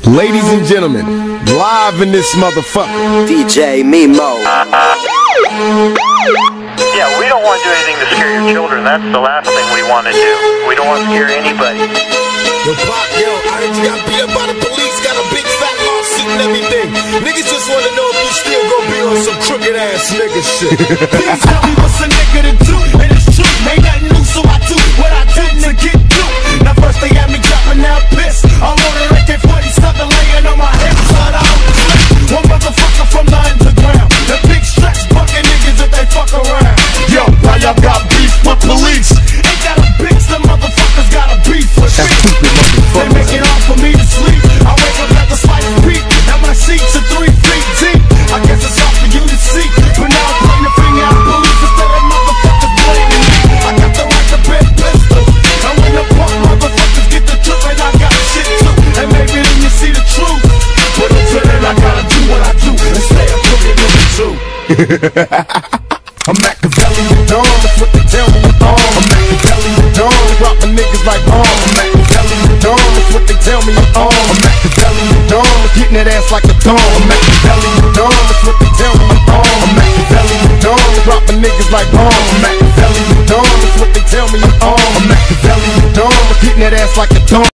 Ladies and gentlemen, live in this motherfucker, DJ Mimo. Yeah, we don't want to do anything to scare your children. That's the last thing we want to do. We don't want to scare anybody. Yo, Pop, yo, I heard you got beat up by the police, got a big fat lawsuit and everything. Niggas just want to know if you still gonna be on some crooked ass nigga shit. Please tell me what's a nigga to do, and it's true. Ain't nothing new, so I do what I do to get through. Now first they had me dropping out piss. I'm on a AK-47 laying on my hip, son, I was slick. One motherfucker from the underground, the big stretch bucket niggas if they fuck around. Yo, why y'all got beef with police? Ain't that a bitch? The motherfuckers got a beef with me. They make it hard for me to sleep. I wake up at the slice beat, and my sheets are 3 feet deep. I guess it's hard for you to see, but now I'm pointing the finger at police instead of motherfuckers blaming me. I got the right to bear pistols, and when the punk motherfuckers get the truth, and I got shit too, and maybe then you see the truth. But until then, I gotta do what I do and stay a crooked nigga too. I'm Machiavelli the Dawn, that's what they tell me I'm on. I'm Machiavelli the Dawn, dropping niggas like bombs. I'm Machiavelli the Dawn, that's what they tell me I'm on. I'm Machiavelli the Dawn, getting that ass like a thong. I'm Machiavelli the Dawn, that's what they tell me I'm on. I'm Machiavelli the Dawn, dropping niggas like bombs. I'm Machiavelli the Dawn, that's what they tell me I'm on. I'm Machiavelli the Dawn, getting that ass like a thong.